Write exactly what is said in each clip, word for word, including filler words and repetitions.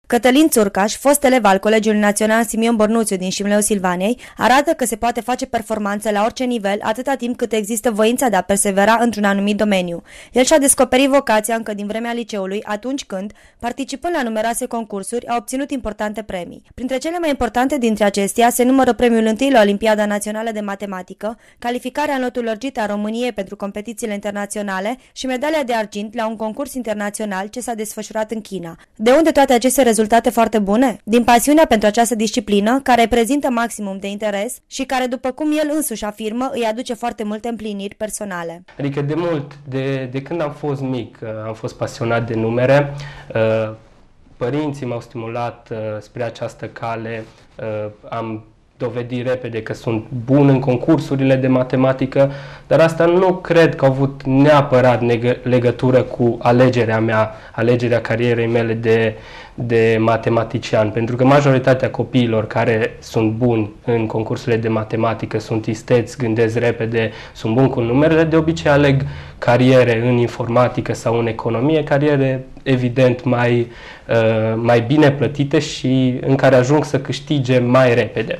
Cătălin Țurcaș, fost elev al Colegiului Național Simion Bornuțiu din Șimleu Silvanei, arată că se poate face performanță la orice nivel atâta timp cât există voința de a persevera într-un anumit domeniu. El și-a descoperit vocația încă din vremea liceului, atunci când, participând la numeroase concursuri, a obținut importante premii. Printre cele mai importante dintre acestea se numără premiul întâi la Olimpiada Națională de Matematică, calificarea în lotul lărgit a României pentru competițiile internaționale și medalia de argint la un concurs internațional ce s-a desfășurat în China. De unde toate aceste rezultate foarte bune? Din pasiunea pentru această disciplină, care prezintă maximum de interes și care, după cum el însuși afirmă, îi aduce foarte multe împliniri personale. Adică de mult, de, de când am fost mic, am fost pasionat de numere, părinții m-au stimulat spre această cale, am dovedit repede că sunt bun în concursurile de matematică, dar asta nu cred că au avut neapărat legătură cu alegerea mea, alegerea carierei mele de, de matematician, pentru că majoritatea copiilor care sunt buni în concursurile de matematică sunt isteți, gândesc repede, sunt buni cu numerele, de obicei aleg cariere în informatică sau în economie, cariere evident mai, uh, mai bine plătite și în care ajung să câștige mai repede.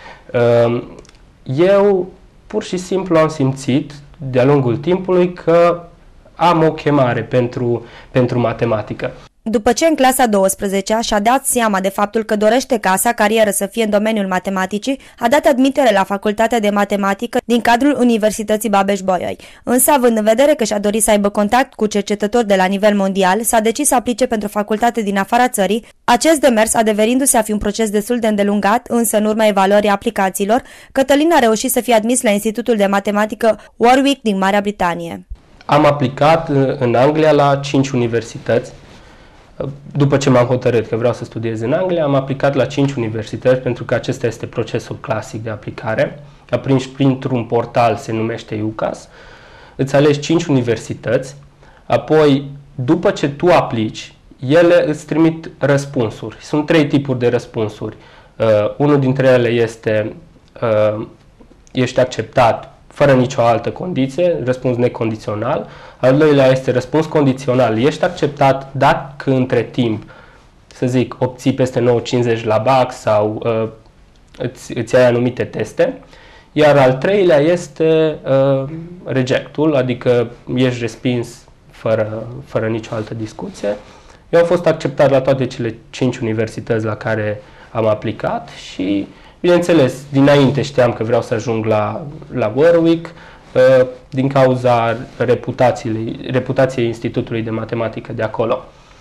Eu pur și simplu am simțit de-a lungul timpului că am o chemare pentru, pentru matematică. După ce în clasa a douăsprezecea și-a dat seama de faptul că dorește ca sa carieră să fie în domeniul matematicii, a dat admitere la Facultatea de Matematică din cadrul Universității Babeș-Bolyai. Însă, având în vedere că și-a dorit să aibă contact cu cercetători de la nivel mondial, s-a decis să aplice pentru facultate din afara țării. Acest demers, adeverindu-se a fi un proces destul de îndelungat, însă în urma evaluării aplicațiilor, Cătălin a reușit să fie admis la Institutul de Matematică Warwick din Marea Britanie. Am aplicat în Anglia la cinci universități. După ce m-am hotărât că vreau să studiez în Anglia, am aplicat la cinci universități, pentru că acesta este procesul clasic de aplicare. Aprinși printr-un portal, se numește U C A S. Îți alegi cinci universități, apoi, după ce tu aplici, ele îți trimit răspunsuri. Sunt trei tipuri de răspunsuri. Uh, unul dintre ele este uh, ești acceptat fără nicio altă condiție, răspuns necondițional. Al doilea este răspuns condițional. Ești acceptat dacă între timp, să zic, obții peste nouă virgulă cincizeci la B A C sau uh, îți, îți ai anumite teste. Iar al treilea este uh, rejectul, adică ești respins fără, fără nicio altă discuție. Eu am fost acceptat la toate cele cinci universități la care am aplicat și, bineînțeles, dinainte știam că vreau să ajung la, la Warwick, uh, din cauza reputației, reputației Institutului de Matematică de acolo.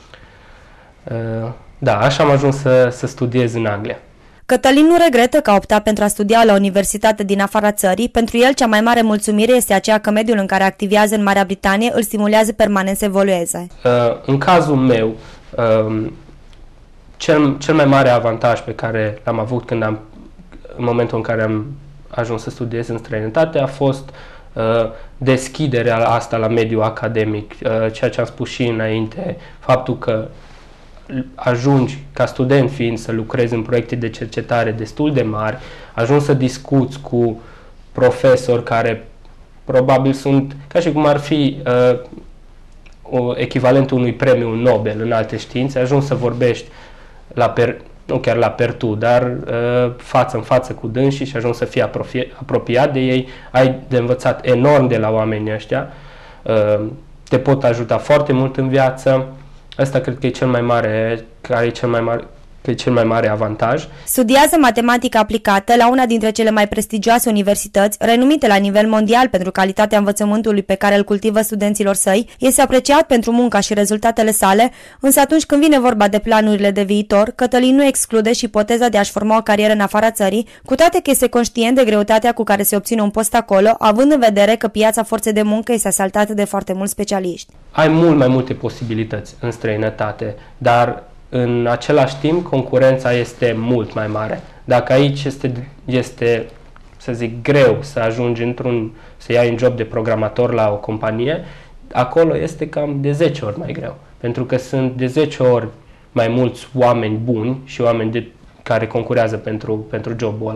Uh, da, așa am ajuns să, să studiez în Anglia. Cătălin nu regretă că a optat pentru a studia la o universitate din afara țării. Pentru el, cea mai mare mulțumire este aceea că mediul în care activează în Marea Britanie îl stimulează permanent să evolueze. Uh, în cazul meu, uh, cel, cel mai mare avantaj pe care l-am avut când am, în momentul în care am ajuns să studiez în străinătate a fost uh, deschiderea asta la mediul academic, uh, ceea ce am spus și înainte, faptul că ajungi ca student fiind să lucrezi în proiecte de cercetare destul de mari, ajungi să discuți cu profesori care probabil sunt ca și cum ar fi uh, o, echivalentul unui premiu Nobel în alte științe, ajungi să vorbești la per, nu chiar la pertu, dar uh, față în față cu dânsii și ajungi să fii apropie, apropiat de ei, ai de învățat enorm de la oamenii ăștia, uh, te pot ajuta foarte mult în viață. Asta cred că e cel mai mare, care e cel mai mare, că e cel mai mare avantaj. Studiază matematică aplicată la una dintre cele mai prestigioase universități, renumite la nivel mondial pentru calitatea învățământului pe care îl cultivă studenților săi. Este apreciat pentru munca și rezultatele sale, însă atunci când vine vorba de planurile de viitor, Cătălin nu exclude și ipoteza de a-și forma o carieră în afara țării, cu toate că este conștient de greutatea cu care se obține un post acolo, având în vedere că piața forței de muncă este asaltată de foarte mulți specialiști. Ai mult mai multe posibilități în străinătate, dar în același timp, concurența este mult mai mare. Dacă aici este, este, să zic, greu să ajungi într-un, să iei un job de programator la o companie, acolo este cam de zece ori mai greu. Pentru că sunt de zece ori mai mulți oameni buni și oameni de, care concurează pentru, pentru jobul ăla.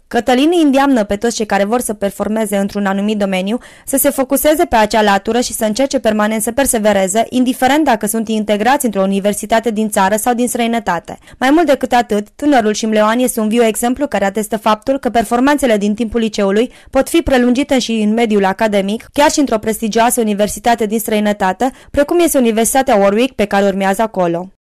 Cătălin îi îndeamnă pe toți cei care vor să performeze într-un anumit domeniu să se focuseze pe acea latură și să încerce permanent să persevereze, indiferent dacă sunt integrați într-o universitate din țară sau din străinătate. Mai mult decât atât, tânărul șimleoan este un viu exemplu care atestă faptul că performanțele din timpul liceului pot fi prelungite și în mediul academic, chiar și într-o prestigioasă universitate din străinătate, precum este Universitatea Warwick pe care urmează acolo.